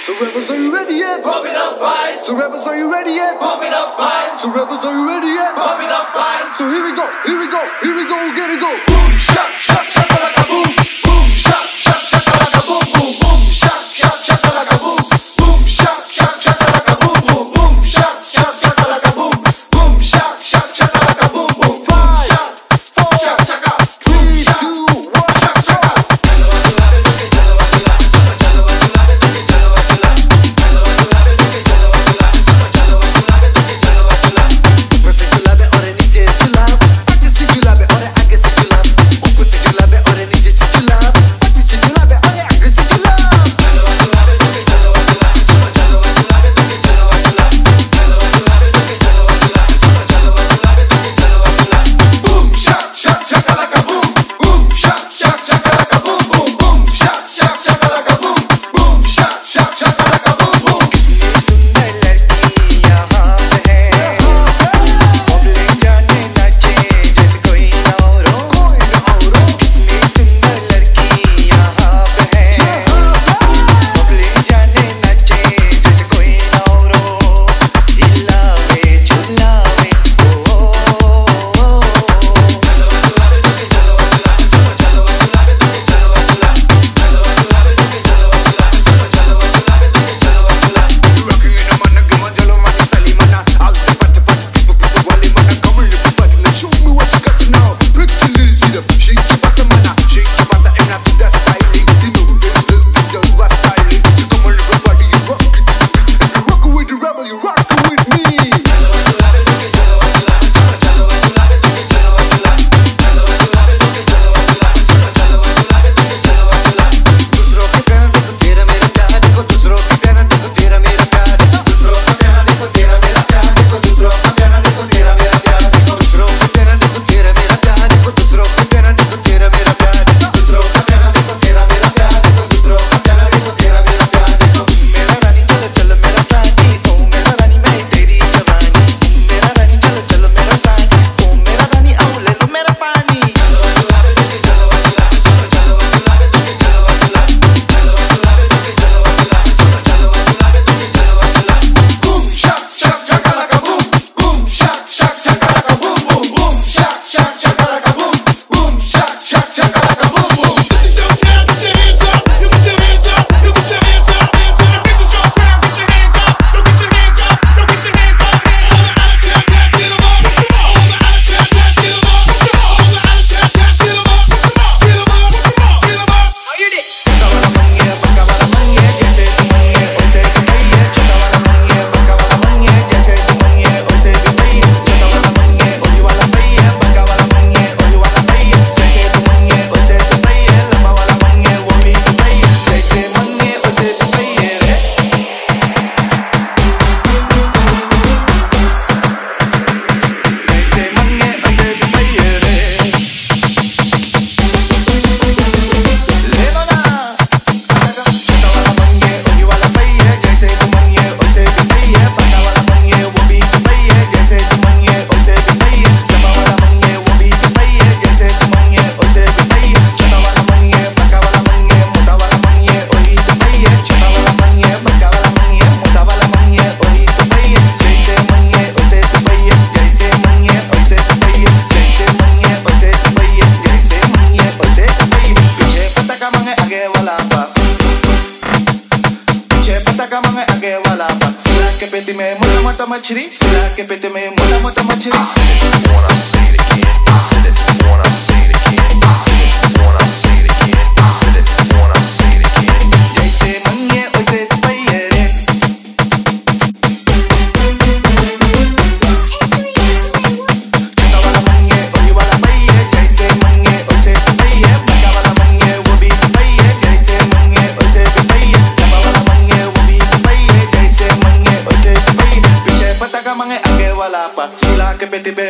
So rebels, are you ready yet? Pump it up, fight. So rebels, are you ready yet? Pump it up, fight. So rebels, are you ready yet? Pump it up, fight. So here we go, here we go, here we go, get it go. Boom, shock, shock, shakalaka, boom. Boom, shock, shock, shakalaka, boom, boom, boom, shock, shock, shakalaka, boom. Boom, shock, shock, shakalaka, boom, boom, boom, shock, shock, shakalaka, boom. Boom, shock, shock, shakalaka, boom, boom, boom, shock, shock, shaka, 3, 2, 1, shock, shaka. पेटी में मोटा मोटा मछली, सिरा के पेटी में मोटा मोटा मछली। जैसे मंगे वैसे पहिए रे। छोटा वाला मंगे ओही वाला पहिए, जैसे मंगे वैसे पहिए। बड़ा वाला मंगे वो भी पहिए, जैसे मंगे वैसे पहिए। लंबा वाला मंगे वो भी पहिए, जैसे मंगे वैसे पहिए। पीछे पता का मंगे आगे वाला पा, सिला के पेटी पे